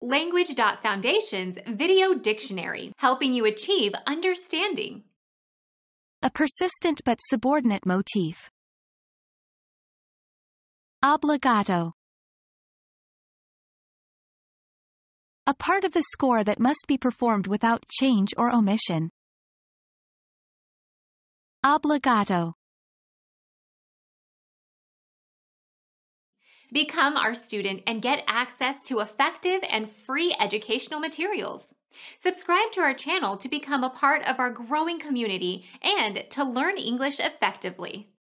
Language.Foundation's Video Dictionary, helping you achieve understanding. A persistent but subordinate motif. Obbligato. A part of the score that must be performed without change or omission. Obbligato. Become our student and get access to effective and free educational materials. Subscribe to our channel to become a part of our growing community and to learn English effectively.